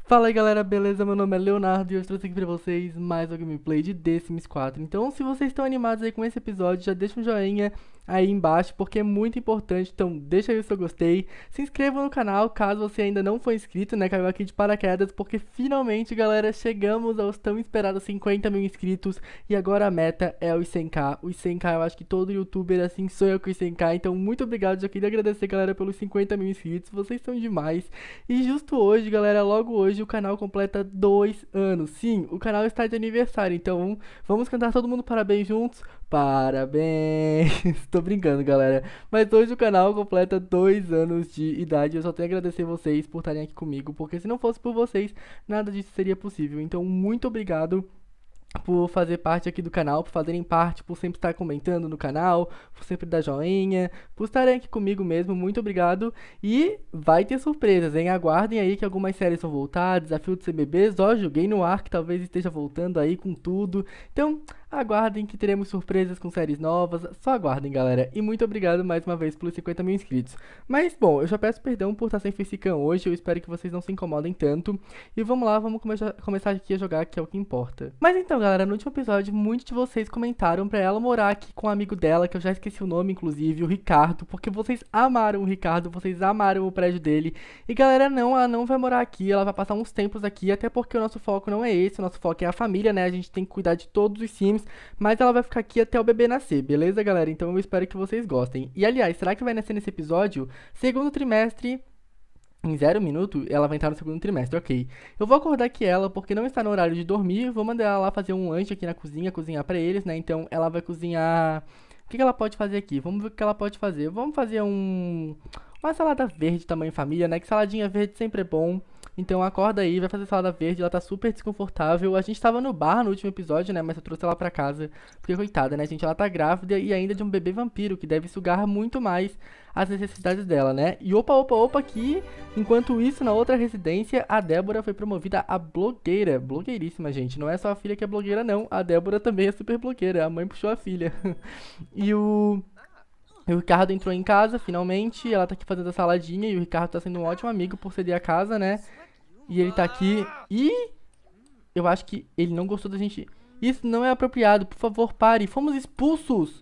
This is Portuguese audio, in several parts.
Fala aí galera, beleza? Meu nome é Leonardo e eu trouxe aqui pra vocês mais um gameplay de The Sims 4. Então, se vocês estão animados aí com esse episódio, já deixa um joinha aí embaixo, porque é muito importante. Então, deixa aí o seu gostei. Se inscreva no canal, caso você ainda não for inscrito, né? Caiu aqui de paraquedas, porque finalmente, galera, chegamos aos tão esperados 50 mil inscritos. E agora a meta é os 100k. Os 100k, eu acho que todo youtuber assim sonha com os 100k. Então, muito obrigado. Já queria agradecer, galera, pelos 50 mil inscritos. Vocês são demais. E justo hoje, galera, logo hoje o canal completa 2 anos. Sim, o canal está de aniversário, então vamos cantar todo mundo parabéns juntos. Parabéns! Tô brincando, galera. Mas hoje o canal completa 2 anos de idade. Eu só tenho a agradecer vocês por estarem aqui comigo, porque se não fosse por vocês, nada disso seria possível. Então, muito obrigado por fazer parte aqui do canal, por fazerem parte, por sempre estar comentando no canal, por sempre dar joinha, por estarem aqui comigo mesmo, muito obrigado. E vai ter surpresas, hein? Aguardem aí que algumas séries vão voltar, Desafio dos CBBs, ó, joguei no ar que talvez esteja voltando aí com tudo. Então, aguardem que teremos surpresas com séries novas, só aguardem, galera. E muito obrigado mais uma vez pelos 50 mil inscritos. Mas, bom, eu já peço perdão por estar sem facecam hoje, eu espero que vocês não se incomodem tanto. E vamos lá, vamos começar aqui a jogar, que é o que importa. Mas então, galera, no último episódio, muitos de vocês comentaram pra ela morar aqui com um amigo dela, que eu já esqueci o nome, inclusive, o Ricardo, porque vocês amaram o Ricardo, vocês amaram o prédio dele. E galera, não, ela não vai morar aqui, ela vai passar uns tempos aqui, até porque o nosso foco não é esse, o nosso foco é a família, né? A gente tem que cuidar de todos os Sims, mas ela vai ficar aqui até o bebê nascer, beleza, galera? Então eu espero que vocês gostem. E aliás, será que vai nascer nesse episódio? Segundo trimestre. Em 0 minuto, ela vai entrar no segundo trimestre, ok. Eu vou acordar aqui ela, porque não está no horário de dormir. Vou mandar ela lá fazer um lanche aqui na cozinha, cozinhar pra eles, né? Então, ela vai cozinhar... O que que ela pode fazer aqui? Vamos ver o que ela pode fazer. Vamos fazer uma salada verde tamanho família, né? Que saladinha verde sempre é bom. Então, acorda aí, vai fazer salada verde. Ela tá super desconfortável. A gente tava no bar no último episódio, né? Mas eu trouxe ela pra casa. Porque, coitada, né, gente? Ela tá grávida e ainda de um bebê vampiro, que deve sugar muito mais as necessidades dela, né? E opa, opa, opa, aqui, enquanto isso, na outra residência, a Débora foi promovida a blogueira. Blogueiríssima, gente. Não é só a filha que é blogueira, não. A Débora também é super blogueira. A mãe puxou a filha. E o Ricardo entrou em casa, finalmente. Ela tá aqui fazendo a saladinha. E o Ricardo tá sendo um ótimo amigo por ceder a casa, né? E ele tá aqui. E eu acho que ele não gostou da gente. Isso não é apropriado. Por favor, pare. Fomos expulsos.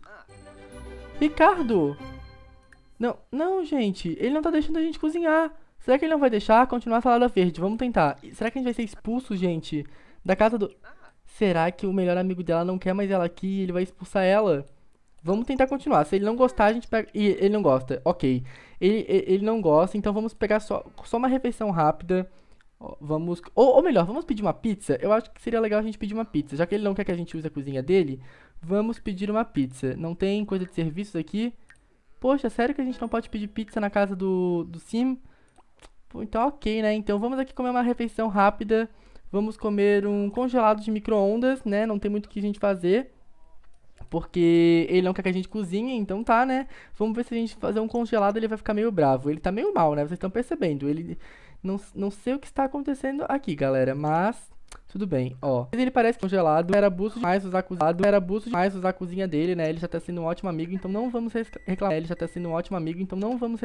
Ricardo! Não, não, gente. Ele não tá deixando a gente cozinhar. Será que ele não vai deixar continuar a salada verde? Vamos tentar. Será que a gente vai ser expulso, gente? Da casa do... Será que o melhor amigo dela não quer mais ela aqui e ele vai expulsar ela? Vamos tentar continuar. Se ele não gostar, a gente pega... Ih, ele não gosta. Ok. Ele não gosta, então vamos pegar só uma refeição rápida. Ó, vamos... Ou melhor, vamos pedir uma pizza? Eu acho que seria legal a gente pedir uma pizza. Já que ele não quer que a gente use a cozinha dele, vamos pedir uma pizza. Não tem coisa de serviços aqui? Poxa, sério que a gente não pode pedir pizza na casa do Sim? Pô, então ok, né? Então vamos aqui comer uma refeição rápida. Vamos comer um congelado de micro-ondas, né? Não tem muito o que a gente fazer. Porque ele não quer que a gente cozinhe, então tá, né? Vamos ver se a gente fazer um congelado, ele vai ficar meio bravo. Ele tá meio mal, né? Vocês estão percebendo. Ele... Não sei o que está acontecendo aqui, galera, mas... Tudo bem, ó. Ele parece congelado, era abuso demais usar a cozinha dele, né? Ele já tá sendo um ótimo amigo, então não vamos reclamar. Ele já tá sendo um ótimo amigo, então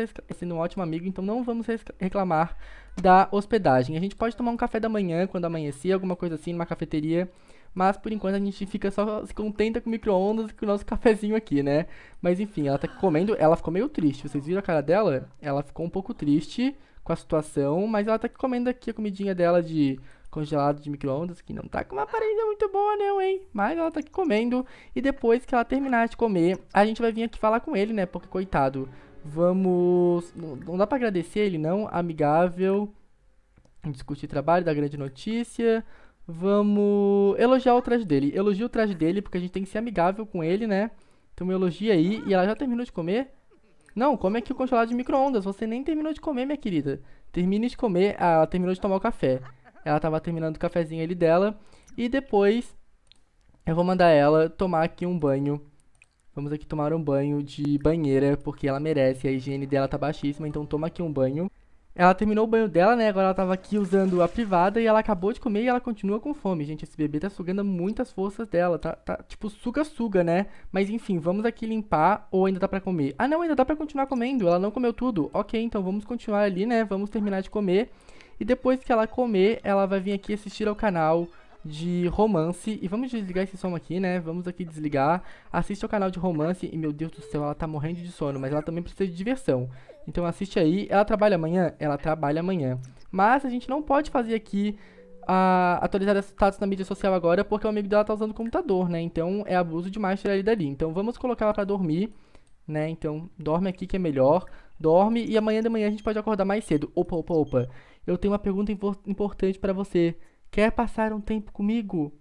não vamos reclamar da hospedagem. A gente pode tomar um café da manhã quando amanhecer, alguma coisa assim, numa cafeteria. Mas por enquanto a gente fica só se contenta com micro-ondas e com o nosso cafezinho aqui, né? Mas enfim, ela tá comendo, ela ficou meio triste. Vocês viram a cara dela? Ela ficou um pouco triste com a situação, mas ela tá comendo aqui a comidinha dela de congelado de micro-ondas, que não tá com uma aparência muito boa não, hein? Mas ela tá aqui comendo, e depois que ela terminar de comer, a gente vai vir aqui falar com ele, né? Porque, coitado, vamos... Não dá pra agradecer ele, não? Amigável, discutir trabalho, dar grande notícia... Vamos elogiar o traje dele. Elogia o traje dele, porque a gente tem que ser amigável com ele, né? Então elogia aí. E ela já terminou de comer? Não, come aqui o congelado de micro-ondas. Você nem terminou de comer, minha querida. Termine de comer. Ah, ela terminou de tomar o café. Ela tava terminando o cafezinho ali dela. E depois eu vou mandar ela tomar aqui um banho. Vamos aqui tomar um banho de banheira, porque ela merece. A higiene dela tá baixíssima, então toma aqui um banho. Ela terminou o banho dela, né? Agora ela tava aqui usando a privada e ela acabou de comer e ela continua com fome. Gente, esse bebê tá sugando muitas forças dela. Tá tipo, suga-suga, né? Mas enfim, vamos aqui limpar ou ainda dá pra comer? Ah, não, ainda dá pra continuar comendo. Ela não comeu tudo. Ok, então vamos continuar ali, né? Vamos terminar de comer. E depois que ela comer, ela vai vir aqui assistir ao canal de romance. E vamos desligar esse som aqui, né? Vamos aqui desligar. Assiste ao canal de romance. E meu Deus do céu, ela tá morrendo de sono, mas ela também precisa de diversão. Então assiste aí. Ela trabalha amanhã? Ela trabalha amanhã. Mas a gente não pode fazer aqui atualizar os status na mídia social agora, porque o amigo dela tá usando o computador, né? Então é abuso demais tirar ele dali. Então vamos colocar ela pra dormir, né? Então dorme aqui que é melhor. Dorme e amanhã de manhã a gente pode acordar mais cedo. Opa, opa, opa. Eu tenho uma pergunta importante pra você. Quer passar um tempo comigo?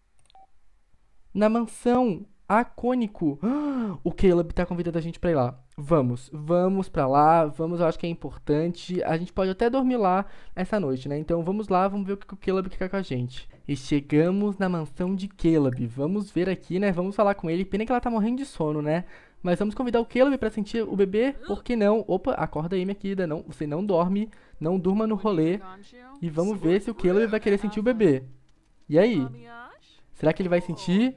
Na mansão Acônico. O Caleb tá convidando a gente pra ir lá. Vamos pra lá. Vamos, eu acho que é importante. A gente pode até dormir lá essa noite, né? Então vamos lá, vamos ver o que o Caleb quer com a gente. E chegamos na mansão de Caleb. Vamos ver aqui, né? Vamos falar com ele. Pena que ela tá morrendo de sono, né? Mas vamos convidar o Caleb pra sentir o bebê. Por que não? Opa, acorda aí, minha querida. Não, você não dorme. Não durma no rolê. E vamos ver se o Caleb vai querer sentir o bebê. E aí? Será que ele vai sentir?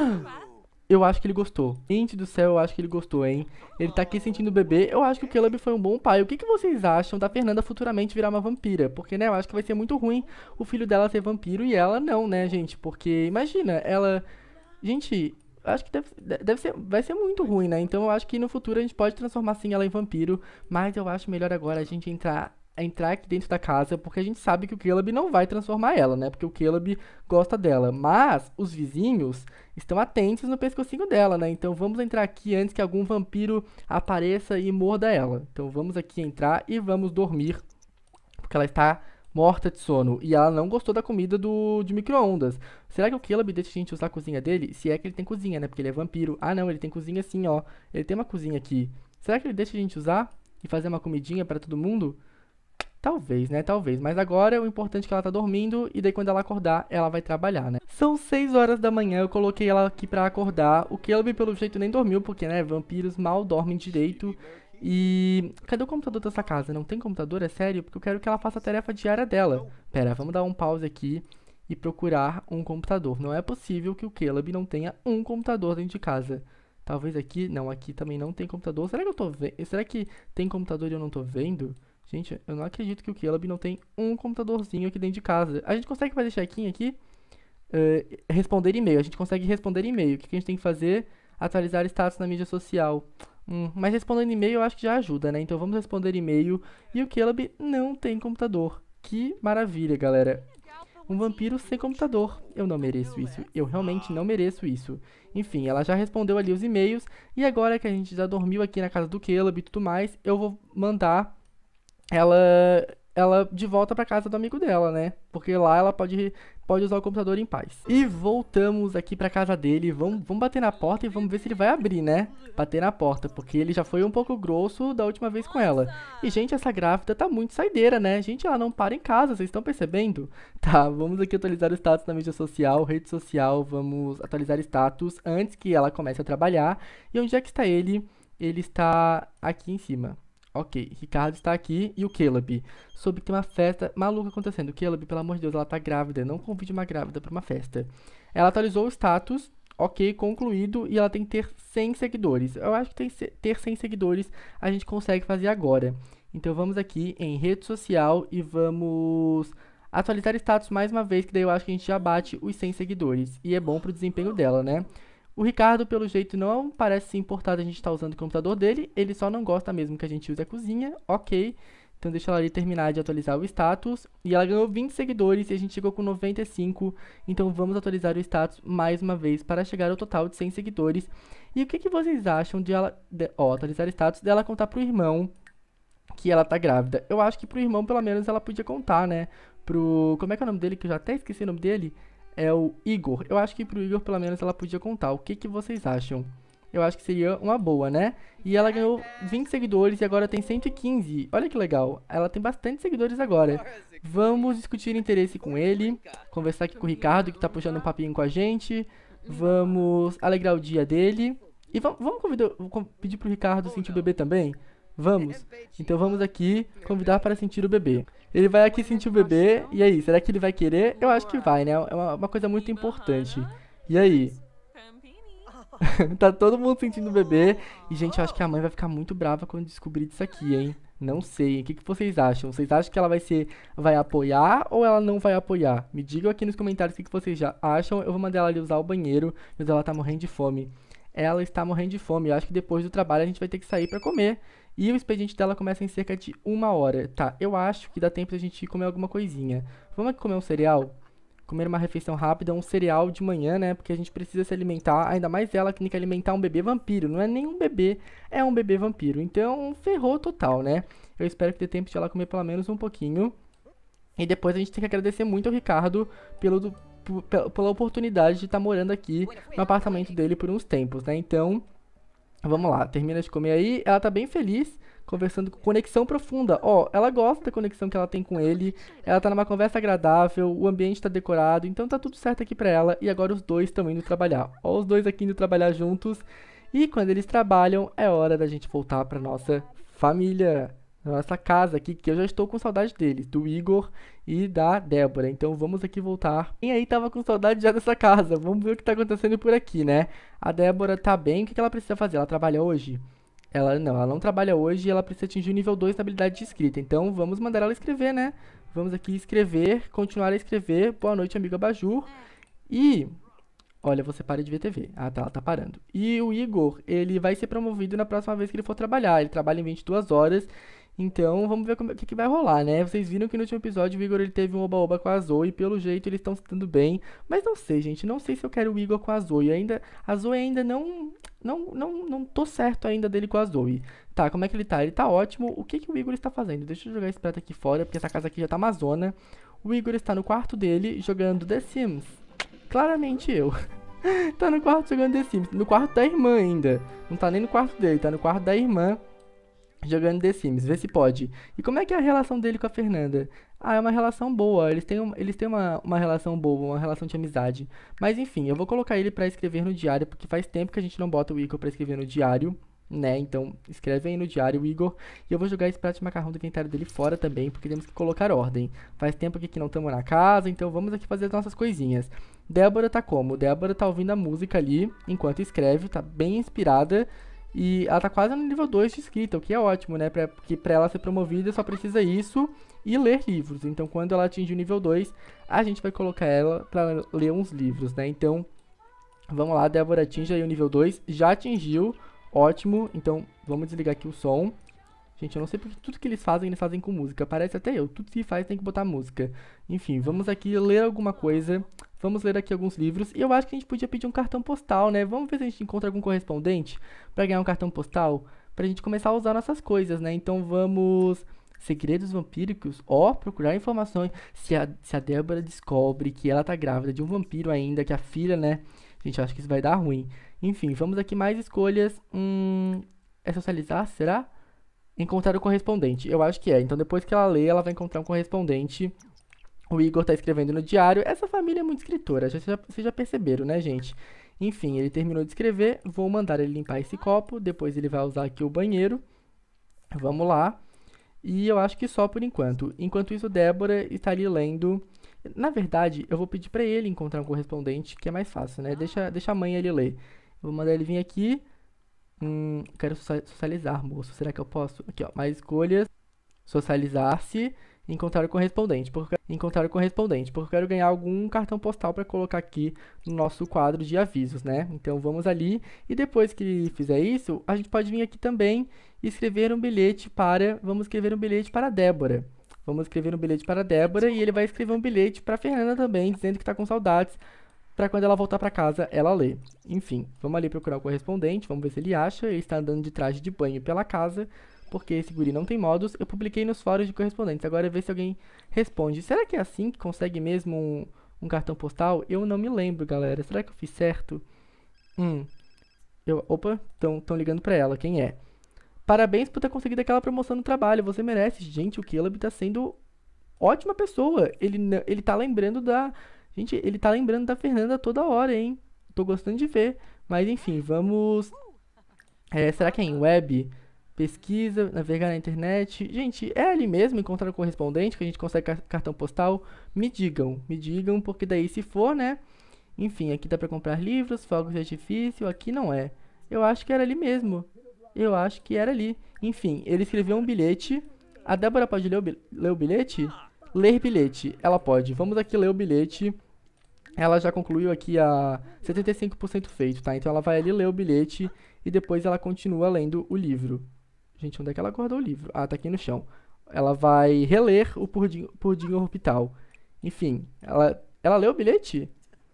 Eu acho que ele gostou. Gente do céu, eu acho que ele gostou, hein? Ele tá aqui sentindo o bebê. Eu acho que o Caleb foi um bom pai. O que vocês acham da Fernanda futuramente virar uma vampira? Porque, né, eu acho que vai ser muito ruim o filho dela ser vampiro e ela não, né, gente? Porque, imagina, ela... Gente, acho que vai ser muito ruim, né? Então eu acho que no futuro a gente pode transformar sim ela em vampiro. Mas eu acho melhor agora a gente entrar aqui dentro da casa, porque a gente sabe que o Caleb não vai transformar ela, né? Porque o Caleb gosta dela. Mas os vizinhos estão atentos no pescocinho dela, né? Então vamos entrar aqui antes que algum vampiro apareça e morda ela. Então vamos aqui entrar e vamos dormir, porque ela está morta de sono. E ela não gostou da comida de micro-ondas. Será que o Caleb deixa a gente usar a cozinha dele? Se é que ele tem cozinha, né? Porque ele é vampiro. Ah, não, ele tem cozinha sim, ó. Ele tem uma cozinha aqui. Será que ele deixa a gente usar e fazer uma comidinha pra todo mundo? Talvez, né? Talvez. Mas agora o importante é que ela tá dormindo e daí quando ela acordar, ela vai trabalhar, né? São 6 horas da manhã, eu coloquei ela aqui pra acordar. O Caleb, pelo jeito, nem dormiu, porque, né, vampiros mal dormem direito. E... cadê o computador dessa casa? Não tem computador? É sério? Porque eu quero que ela faça a tarefa diária dela. Pera, vamos dar um pause aqui e procurar um computador. Não é possível que o Caleb não tenha um computador dentro de casa. Talvez aqui... não, aqui também não tem computador. Será que eu tô vendo? Será que tem computador e eu não tô vendo? Gente, eu não acredito que o Caleb não tem um computadorzinho aqui dentro de casa. A gente consegue fazer check-in aqui? Responder e-mail. A gente consegue responder e-mail. O que a gente tem que fazer? Atualizar status na mídia social. Mas respondendo e-mail eu acho que já ajuda, né? Então vamos responder e-mail. E o Caleb não tem computador. Que maravilha, galera. Um vampiro sem computador. Eu não mereço isso. Eu realmente não mereço isso. Enfim, ela já respondeu ali os e-mails. E agora que a gente já dormiu aqui na casa do Caleb e tudo mais, eu vou mandar ela de volta pra casa do amigo dela, né? Porque lá ela pode usar o computador em paz. E voltamos aqui pra casa dele. Vamos bater na porta e vamos ver se ele vai abrir, né? Bater na porta, porque ele já foi um pouco grosso da última vez com ela. E, gente, essa grávida tá muito saideira, né? Gente, ela não para em casa, vocês estão percebendo? Tá, vamos aqui atualizar o status na mídia social, rede social. Vamos atualizar status antes que ela comece a trabalhar. E onde é que está ele? Ele está aqui em cima. Ok, Ricardo está aqui e o Caleb. Soube que tem uma festa maluca acontecendo. Caleb, pelo amor de Deus, ela tá grávida. Não convide uma grávida pra uma festa. Ela atualizou o status. Ok, concluído. E ela tem que ter 100 seguidores. Eu acho que ter 100 seguidores a gente consegue fazer agora. Então vamos aqui em rede social e vamos atualizar status mais uma vez. Que daí eu acho que a gente já bate os 100 seguidores. E é bom pro desempenho dela, né? O Ricardo, pelo jeito, não parece se importar da gente estar usando o computador dele. Ele só não gosta mesmo que a gente use a cozinha. Ok. Então deixa ela ali terminar de atualizar o status. E ela ganhou 20 seguidores e a gente chegou com 95. Então vamos atualizar o status mais uma vez para chegar ao total de 100 seguidores. E o que vocês acham de ela... atualizar o status dela contar pro irmão que ela tá grávida? Eu acho que pro irmão, pelo menos, ela podia contar, né? Como é que é o nome dele? Que eu já até esqueci o nome dele. É o Igor. Eu acho que pro Igor, pelo menos, ela podia contar. O que vocês acham? Eu acho que seria uma boa, né? E ela ganhou 20 seguidores e agora tem 115. Olha que legal. Ela tem bastante seguidores agora. Vamos discutir interesse com ele. Conversar aqui com o Ricardo, que tá puxando um papinho com a gente. Vamos alegrar o dia dele. E vamos pedir pro Ricardo sentir o bebê também? Vamos? Então vamos aqui convidar para sentir o bebê. Ele vai aqui sentir o bebê. E aí, será que ele vai querer? Eu acho que vai, né? É uma coisa muito importante. E aí? Tá todo mundo sentindo o bebê. E, gente, eu acho que a mãe vai ficar muito brava quando descobrir disso aqui, hein? Não sei. O que que vocês acham? Vocês acham que ela vai apoiar ou ela não vai apoiar? Me digam aqui nos comentários o que que vocês já acham. Eu vou mandar ela ali usar o banheiro, mas ela tá morrendo de fome. Ela está morrendo de fome. Eu acho que depois do trabalho a gente vai ter que sair pra comer. E o expediente dela começa em cerca de 1 hora. Tá, eu acho que dá tempo da gente comer alguma coisinha. Vamos aqui comer um cereal? Comer uma refeição rápida, um cereal de manhã, né? Porque a gente precisa se alimentar, ainda mais ela que tem que alimentar um bebê vampiro. Não é nem um bebê, é um bebê vampiro. Então, ferrou total, né? Eu espero que dê tempo de ela comer pelo menos um pouquinho. E depois a gente tem que agradecer muito ao Ricardo pela oportunidade de estar morando aqui no apartamento dele por uns tempos, né? Então, vamos lá, termina de comer aí. Ela tá bem feliz, conversando com conexão profunda. Ó, ela gosta da conexão que ela tem com ele. Ela tá numa conversa agradável, o ambiente tá decorado, então tá tudo certo aqui pra ela. E agora os dois estão indo trabalhar. Ó, os dois aqui indo trabalhar juntos. E quando eles trabalham, é hora da gente voltar pra nossa família, nossa casa aqui, que eu já estou com saudade deles, do Igor e da Débora. Então vamos aqui voltar. Quem aí tava com saudade já dessa casa? Vamos ver o que tá acontecendo por aqui, né? A Débora tá bem, o que que ela precisa fazer? Ela trabalha hoje? Ela não trabalha hoje e ela precisa atingir o nível 2 na habilidade de escrita. Então vamos mandar ela escrever, né? Vamos aqui escrever, continuar a escrever. Boa noite, amiga Bajur. E olha, você para de ver TV. Ah, tá, ela tá parando. E o Igor, ele vai ser promovido na próxima vez que ele for trabalhar. Ele trabalha em 22 horas. Então, vamos ver o que que vai rolar, né? Vocês viram que no último episódio o Igor ele teve um oba-oba com a Zoe. Pelo jeito, eles estão se dando bem. Mas não sei, gente. Não sei se eu quero o Igor com a Zoe. A Zoe ainda não tô certo ainda dele com a Zoe. Tá, como é que ele tá? Ele tá ótimo. O que que o Igor está fazendo? Deixa eu jogar esse prato aqui fora, porque essa casa aqui já tá amazona. O Igor está no quarto dele, jogando The Sims. Claramente eu. Tá no quarto jogando The Sims. No quarto da irmã ainda. Não tá nem no quarto dele, tá no quarto da irmã jogando The Sims. Vê se pode. E como é que é a relação dele com a Fernanda? Ah, é uma relação boa. Eles têm uma relação boa, uma relação de amizade. Mas enfim, eu vou colocar ele pra escrever no diário, porque faz tempo que a gente não bota o Igor pra escrever no diário, né? Então, escreve aí no diário, Igor. E eu vou jogar esse prato de macarrão do inventário dele fora também, porque temos que colocar ordem. Faz tempo aqui que não estamos na casa, então vamos aqui fazer as nossas coisinhas. Débora tá como? Débora tá ouvindo a música ali enquanto escreve, tá bem inspirada. E ela tá quase no nível 2 de escrita, o que é ótimo, né? Porque pra ela ser promovida só precisa isso e ler livros. Então, quando ela atingir o nível 2, a gente vai colocar ela pra ler uns livros, né? Então, vamos lá, Débora atinge aí o nível 2. Já atingiu, ótimo. Então, vamos desligar aqui o som. Gente, eu não sei porque tudo que eles fazem com música. Parece até eu, tudo que faz tem que botar música. Enfim, vamos aqui ler alguma coisa. Vamos ler aqui alguns livros. E eu acho que a gente podia pedir um cartão postal, né? Vamos ver se a gente encontra algum correspondente pra ganhar um cartão postal. Pra gente começar a usar nossas coisas, né? Então vamos... Segredos vampíricos? Ó, procurar informações. Se a Débora descobre que ela tá grávida de um vampiro ainda, que a filha, né? Gente, eu acho que isso vai dar ruim. Enfim, vamos aqui mais escolhas. É socializar, será? Encontrar o correspondente. Eu acho que é. Então, depois que ela lê, ela vai encontrar um correspondente. O Igor tá escrevendo no diário. Essa família é muito escritora. Vocês já perceberam, né, gente? Enfim, ele terminou de escrever. Vou mandar ele limpar esse copo. Depois ele vai usar aqui o banheiro. Vamos lá. E eu acho que só por enquanto. Enquanto isso, Débora está ali lendo. Na verdade, eu vou pedir pra ele encontrar um correspondente, que é mais fácil, né? Deixa a mãe ele ler. Eu vou mandar ele vir aqui. Quero socializar, moço. Será que eu posso? Aqui, ó. Mais escolhas. Socializar-se. Encontrar o correspondente. Encontrar o correspondente. Porque eu quero ganhar algum cartão postal para colocar aqui no nosso quadro de avisos, né? Então vamos ali. E depois que fizer isso, a gente pode vir aqui também e escrever um bilhete para... Vamos escrever um bilhete para a Débora. Vamos escrever um bilhete para a Débora e ele vai escrever um bilhete para a Fernanda também, dizendo que tá com saudades. Pra quando ela voltar pra casa, ela lê. Enfim, vamos ali procurar o correspondente, vamos ver se ele acha. Ele está andando de traje de banho pela casa, porque esse guri não tem modos. Eu publiquei nos fóruns de correspondentes, agora é ver se alguém responde. Será que é assim que consegue mesmo um cartão postal? Eu não me lembro, galera. Será que eu fiz certo? Opa, estão ligando pra ela, quem é? Parabéns por ter conseguido aquela promoção no trabalho, você merece. Gente, o Caleb tá sendo ótima pessoa. Ele tá lembrando da... Gente, ele tá lembrando da Fernanda toda hora, hein? Tô gostando de ver. Mas enfim, vamos... será que é em web? Pesquisa, navegar na internet. Gente, é ali mesmo encontrar o correspondente que a gente consegue cartão postal? Me digam, porque daí se for, né? Enfim, aqui dá pra comprar livros, fogos de artifício, aqui não é. Eu acho que era ali mesmo. Eu acho que era ali. Enfim, ele escreveu um bilhete. A Débora pode ler o bilhete? Ler bilhete. Ela pode. Vamos aqui ler o bilhete. Ela já concluiu aqui a 75% feito, tá? Então ela vai ali ler o bilhete e depois ela continua lendo o livro. Gente, onde é que ela guardou o livro? Ah, tá aqui no chão. Ela vai reler o Pudim Orbital. Enfim, ela leu o bilhete?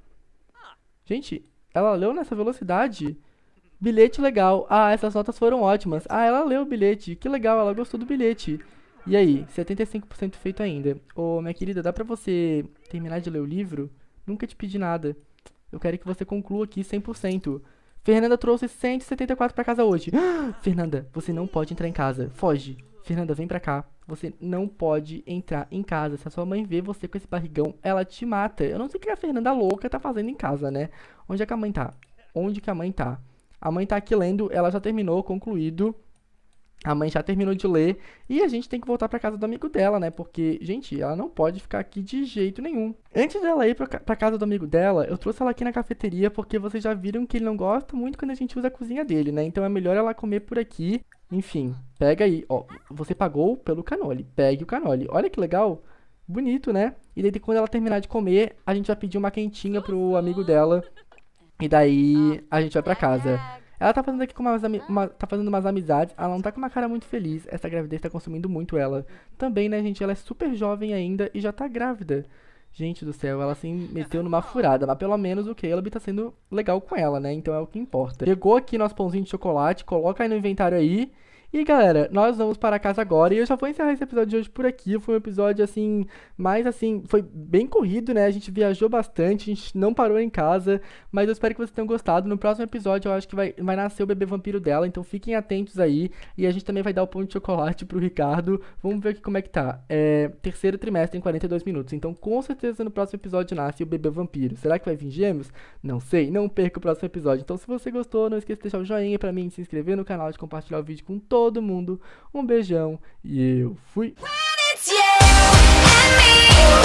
Gente, ela leu nessa velocidade? Bilhete legal. Ah, essas notas foram ótimas. Ah, ela leu o bilhete. Que legal, ela gostou do bilhete. E aí, 75% feito ainda. Ô, minha querida, dá pra você terminar de ler o livro? Nunca te pedi nada. Eu quero que você conclua aqui 100%. Fernanda trouxe 174 pra casa hoje. Fernanda, você não pode entrar em casa. Foge. Fernanda, vem pra cá. Você não pode entrar em casa. Se a sua mãe vê você com esse barrigão, ela te mata. Eu não sei o que a Fernanda louca tá fazendo em casa, né? Onde é que a mãe tá? Onde que a mãe tá? A mãe tá aqui lendo, ela já terminou, concluído. A mãe já terminou de ler e a gente tem que voltar pra casa do amigo dela, né? Porque, gente, ela não pode ficar aqui de jeito nenhum. Antes dela ir pra casa do amigo dela, eu trouxe ela aqui na cafeteria porque vocês já viram que ele não gosta muito quando a gente usa a cozinha dele, né? Então é melhor ela comer por aqui. Enfim, pega aí. Ó, você pagou pelo canole. Pegue o canole. Olha que legal. Bonito, né? E daí quando ela terminar de comer, a gente vai pedir uma quentinha pro amigo dela. E daí a gente vai pra casa. Ela tá fazendo aqui com tá fazendo umas amizades. Ela não tá com uma cara muito feliz. Essa gravidez tá consumindo muito ela. Também, né, gente? Ela é super jovem ainda e já tá grávida. Gente do céu, ela se meteu numa furada. Mas pelo menos o Caleb tá sendo legal com ela, né? Então é o que importa. Pegou aqui nosso pãozinho de chocolate. Coloca aí no inventário aí. E galera, nós vamos para casa agora e eu já vou encerrar esse episódio de hoje por aqui. Foi um episódio assim, mais assim, foi bem corrido, né? A gente viajou bastante, a gente não parou em casa, mas eu espero que vocês tenham gostado. No próximo episódio eu acho que vai nascer o bebê vampiro dela, então fiquem atentos aí. E a gente também vai dar o pão de chocolate pro Ricardo. Vamos ver aqui como é que tá. Terceiro trimestre em 42 minutos, então com certeza no próximo episódio nasce o bebê vampiro. Será que vai vir gêmeos? Não sei, não perca o próximo episódio. Então se você gostou, não esqueça de deixar o joinha pra mim, de se inscrever no canal, de compartilhar o vídeo com todo mundo. Um beijão e eu fui!